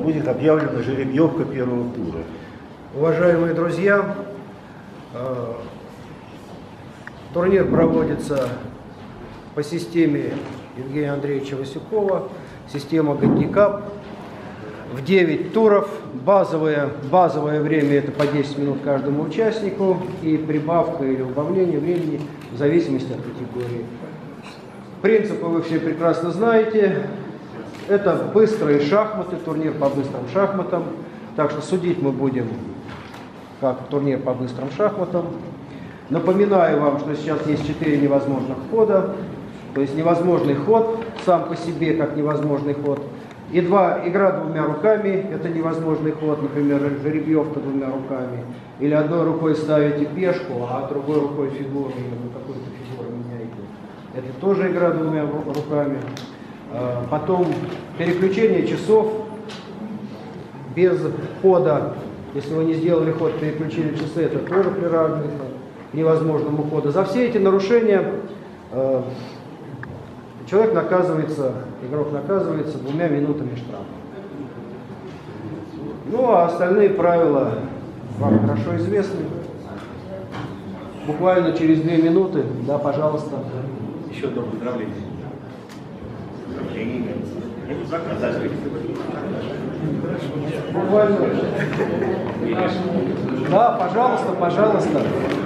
будет объявлена жеребьевка первого тура. Уважаемые друзья, турнир проводится по системе Евгения Андреевича Васюкова, система гандикап. В 9 туров, базовое время это по 10 минут каждому участнику и прибавка или убавление времени в зависимости от категории. Принципы вы все прекрасно знаете. Это быстрые шахматы, турнир по быстрым шахматам. Так что судить мы будем как турнир по быстрым шахматам. Напоминаю вам, что сейчас есть 4 невозможных хода. То есть невозможный ход сам по себе как невозможный ход. И игра двумя руками, это невозможный ход, например, жеребьевка двумя руками. Или одной рукой ставите пешку, а другой рукой фигуру, или какую-то фигуру меняете. Это тоже игра двумя руками. Потом переключение часов без хода. Если вы не сделали ход, переключили часы, это тоже приравнивается к невозможному ходу. За все эти нарушения человек наказывается, игрок наказывается 2 минутами штрафа. Ну а остальные правила вам хорошо известны. Буквально через 2 минуты, да, пожалуйста. Еще одно поздравление. Буквально. Да, пожалуйста, пожалуйста.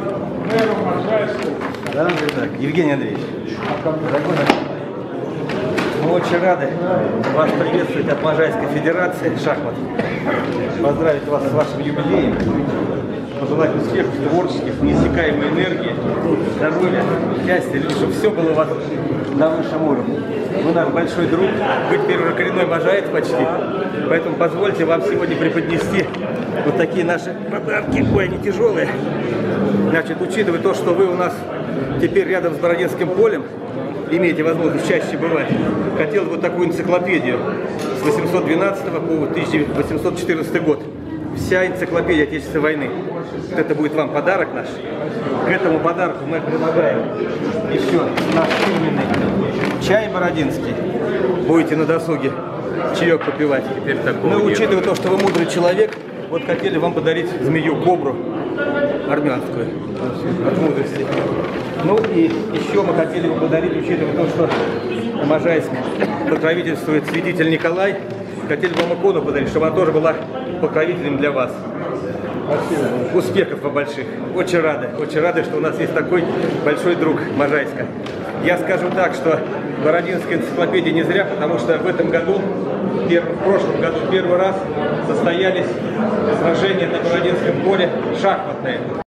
Да, так, Евгений Андреевич, дорогой наш, мы очень рады вас приветствовать от Можайской Федерации шахмат. Поздравить вас с вашим юбилеем. Пожелать успехов, творческих, неиссякаемой энергии, здоровья, счастья, чтобы все было у вас на высшем уровне. Вы наш большой друг, вы теперь уже коренной можаец почти, поэтому позвольте вам сегодня преподнести вот такие наши подарки. Ой, они тяжелые. Значит, учитывая то, что вы у нас теперь рядом с Бородинским полем, имеете возможность чаще бывать, хотел бы такую энциклопедию с 812 по 1814 год. Вся энциклопедия Отечественной войны. Вот это будет вам подарок наш. К этому подарку мы предлагаем еще наш фирменный чай бородинский. Будете на досуге чаек попивать. Ну, учитывая то, что вы мудрый человек, вот хотели вам подарить змею-кобру армянскую от мудрости. Ну и еще мы хотели бы подарить, учитывая то, что Можайск покровительствует святитель Николай, хотели бы вам икону подарить, чтобы она тоже была покровителем для вас. Спасибо. Успехов вам больших. Очень рады, что у нас есть такой большой друг Можайска. Я скажу так, что Бородинская энциклопедия не зря, потому что в этом году, в прошлом году первый раз состоялись сражения на Бородинском поле шахматные.